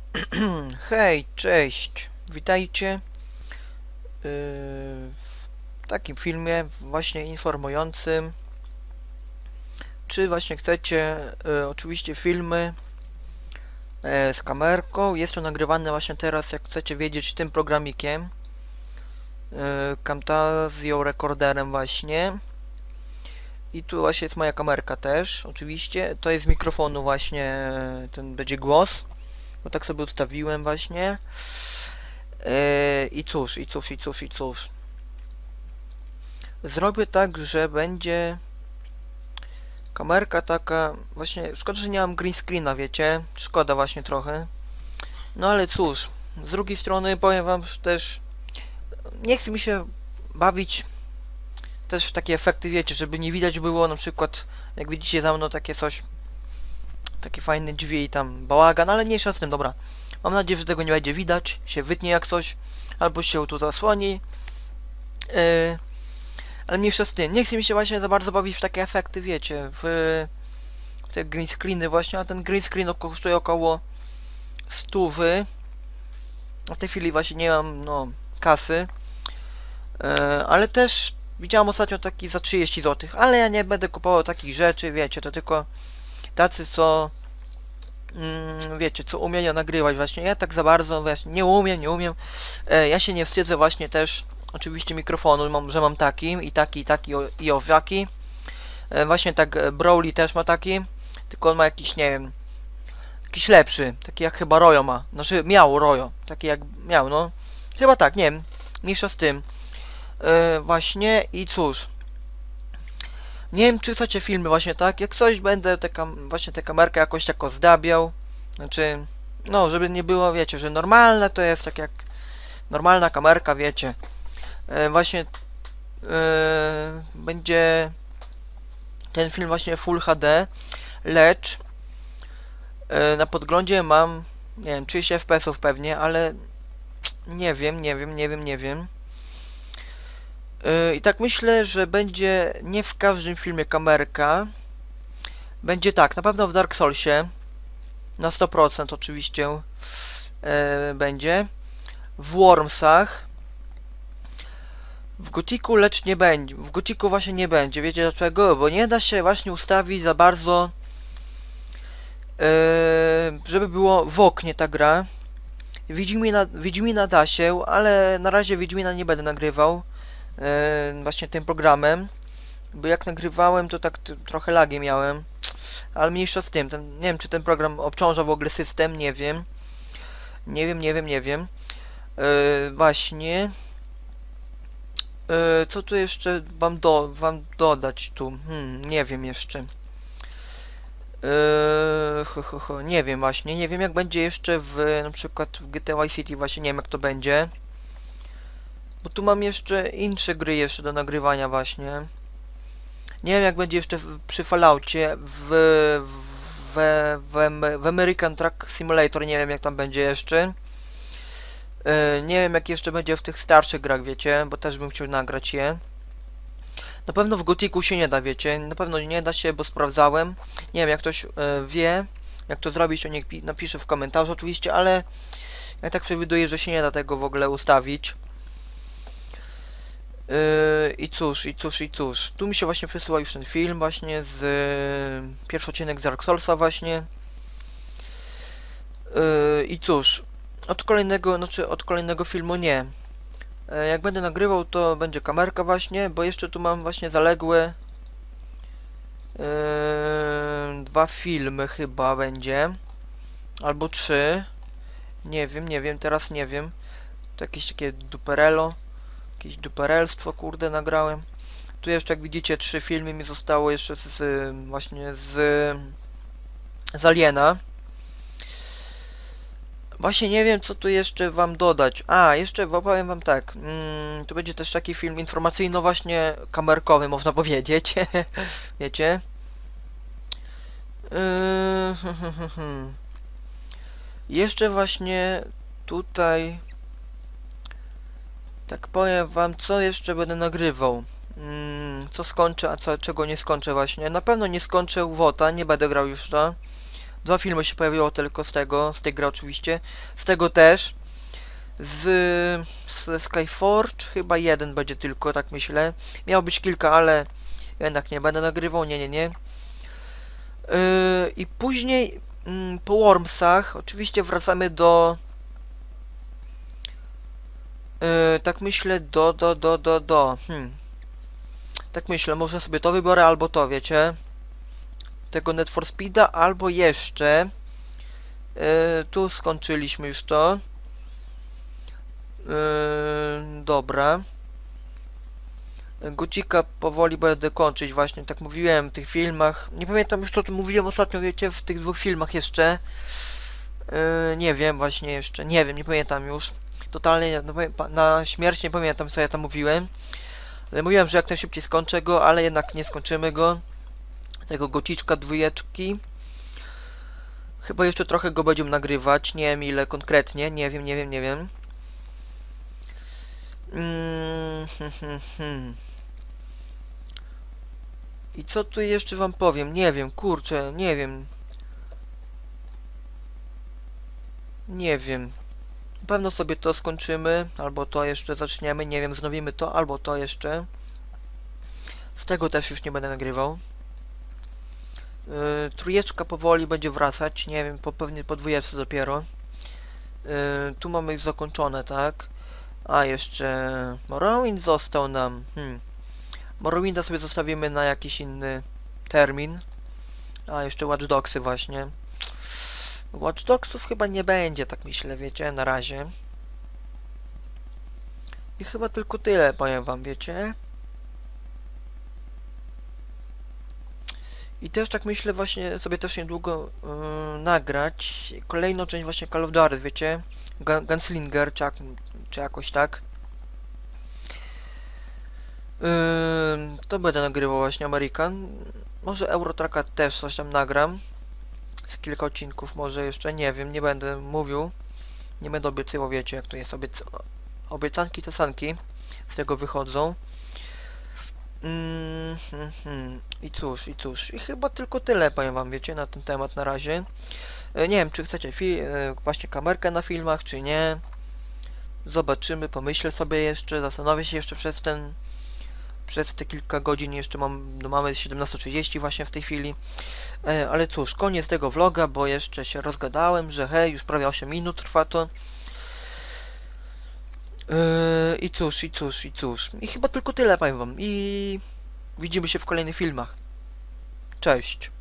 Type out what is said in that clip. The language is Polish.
Hej, cześć, witajcie w takim filmie właśnie informującym, czy właśnie chcecie oczywiście filmy z kamerką. Jest to nagrywane właśnie teraz, jak chcecie wiedzieć, tym programikiem Camtasia Recorderem właśnie. I tu właśnie jest moja kamerka też, oczywiście. To jest z mikrofonu właśnie, ten będzie głos, bo tak sobie ustawiłem właśnie. I cóż. Zrobię tak, że będzie kamerka taka, właśnie, szkoda, że nie mam green screena, wiecie? Szkoda właśnie trochę. No ale cóż, z drugiej strony powiem wam też, nie chce mi się bawić też w takie efekty, wiecie, żeby nie widać było, na przykład, jak widzicie za mną takie coś, takie fajne drzwi i tam bałagan, ale mniejsza z tym, dobra. Mam nadzieję, że tego nie będzie widać, się wytnie jak coś, albo się tu zasłoni. Ale mniejsza z tym, nie chce mi się właśnie za bardzo bawić w takie efekty, wiecie, w te green screeny właśnie, a ten green screen kosztuje około 100. W tej chwili właśnie nie mam, no, kasy, ale też widziałem ostatnio taki za 30 zł, ale ja nie będę kupował takich rzeczy, wiecie, to tylko tacy, co wiecie, co umieją nagrywać właśnie. Ja tak za bardzo właśnie nie umiem. Ja się nie wstydzę właśnie też oczywiście mikrofonu, że mam taki i owaki. Właśnie tak Broly też ma taki, tylko on ma jakiś, nie wiem, jakiś lepszy, taki jak chyba Royo ma. Znaczy miał Royo, taki jak miał, no. Chyba tak, nie wiem, mniejsza z tym. Właśnie i cóż. Nie wiem, czy chcecie filmy właśnie tak, jak coś będę właśnie tę kamerkę jakoś tak ozdabiał. Znaczy, no, żeby nie było, wiecie, że normalne to jest tak jak normalna kamerka, wiecie. Właśnie będzie ten film właśnie Full HD, lecz na podglądzie mam, nie wiem, 30 fps pewnie, ale nie wiem. I tak myślę, że będzie nie w każdym filmie kamerka. Będzie tak, na pewno w Dark Soulsie, na 100% oczywiście będzie. W Wormsach. W Gothicu lecz nie będzie. W Gothicu właśnie nie będzie. Wiecie dlaczego? Bo nie da się właśnie ustawić za bardzo, żeby było w oknie ta gra. Wiedźmina da się, ale na razie Wiedźmina nie będę nagrywał właśnie tym programem. Bo jak nagrywałem, to tak trochę lagi miałem. Ale mniejsza z tym. Nie wiem, czy ten program obciąża w ogóle system, nie wiem. Nie wiem. Właśnie. Co tu jeszcze wam dodać tu? Nie wiem jeszcze. Nie wiem właśnie, nie wiem jak będzie jeszcze na przykład w GTA Vice City, właśnie nie wiem jak to będzie. Bo tu mam jeszcze inne gry jeszcze do nagrywania właśnie. Nie wiem jak będzie jeszcze przy Falloutie, w American Truck Simulator, nie wiem jak tam będzie jeszcze. Nie wiem jak jeszcze będzie w tych starszych grach, wiecie, bo też bym chciał nagrać je. Na pewno w Gothicu się nie da, wiecie, na pewno nie da się, bo sprawdzałem. Nie wiem jak ktoś wie, jak to zrobić, to niech napisze w komentarzu oczywiście, ale ja tak przewiduję, że się nie da tego w ogóle ustawić. I cóż. Tu mi się właśnie przesyła już ten film właśnie z pierwszy odcinek z Dark Soulsa właśnie. I cóż, od kolejnego filmu nie. Jak będę nagrywał, to będzie kamerka właśnie, bo jeszcze tu mam właśnie zaległe 2 filmy chyba będzie. Albo 3. Nie wiem, teraz nie wiem. To jakieś takie duperelo. Jakieś duperelstwo, kurde, nagrałem. Tu jeszcze, jak widzicie, 3 filmy mi zostało jeszcze właśnie z Aliena. Właśnie nie wiem, co tu jeszcze wam dodać. A, jeszcze powiem wam tak. Tu będzie też taki film informacyjno właśnie kamerkowy, można powiedzieć. Wiecie? Jeszcze właśnie tutaj tak powiem wam, co jeszcze będę nagrywał. Co skończę, a czego nie skończę właśnie. Na pewno nie skończę WOTA, nie będę grał już to. 2 filmy się pojawiło tylko z tej gry oczywiście. Z tego też. Z Skyforge chyba 1 będzie tylko, tak myślę. Miało być kilka, ale jednak nie będę nagrywał, nie. I później po Wormsach oczywiście wracamy do... tak myślę, tak myślę, może sobie to wybiorę albo to, wiecie. Tego Need for Speeda, albo jeszcze... tu skończyliśmy już to. Dobra. Gocika powoli będę kończyć, właśnie tak mówiłem w tych filmach. Nie pamiętam już co mówiłem ostatnio, wiecie, w tych 2 filmach jeszcze. Nie wiem, właśnie jeszcze, nie wiem, nie pamiętam już. Totalnie, na śmierć nie pamiętam co ja tam mówiłem. Ale mówiłem, że jak najszybciej skończę go, ale jednak nie skończymy go. Tego Gociczka 2. Chyba jeszcze trochę go będziemy nagrywać, nie wiem ile konkretnie, nie wiem. I co tu jeszcze wam powiem? Nie wiem, kurczę, nie wiem. Nie wiem. Na pewno sobie to skończymy, albo to jeszcze zaczniemy, nie wiem, znowimy to, albo to jeszcze. Z tego też już nie będę nagrywał. Trójeczka powoli będzie wracać, nie wiem, pewnie po 2 dopiero. Tu mamy już zakończone, tak? A jeszcze Morrowind został nam. Morrowinda sobie zostawimy na jakiś inny termin. A jeszcze Watch Dogsy właśnie. Watch Dogsów chyba nie będzie, tak myślę, wiecie, na razie. I chyba tylko tyle, powiem wam, wiecie. I też tak myślę właśnie sobie też niedługo nagrać kolejną część właśnie Call of Duty, wiecie. Gunslinger, czy jakoś tak. To będę nagrywał właśnie American. Może Eurotracka też coś tam nagram. Z kilka odcinków może jeszcze, nie wiem, nie będę mówił. Nie będę obiecywał, wiecie jak to jest, obiecanki cesanki z tego wychodzą. I cóż. I chyba tylko tyle powiem wam, wiecie, na ten temat na razie. Nie wiem, czy chcecie właśnie kamerkę na filmach, czy nie. Zobaczymy, pomyślę sobie jeszcze, zastanowię się jeszcze przez te kilka godzin, jeszcze mamy 17:30 właśnie w tej chwili. Ale cóż, koniec tego vloga, bo jeszcze się rozgadałem, że hej, już prawie 8 minut trwa to. I cóż. I chyba tylko tyle powiem wam. I widzimy się w kolejnych filmach. Cześć.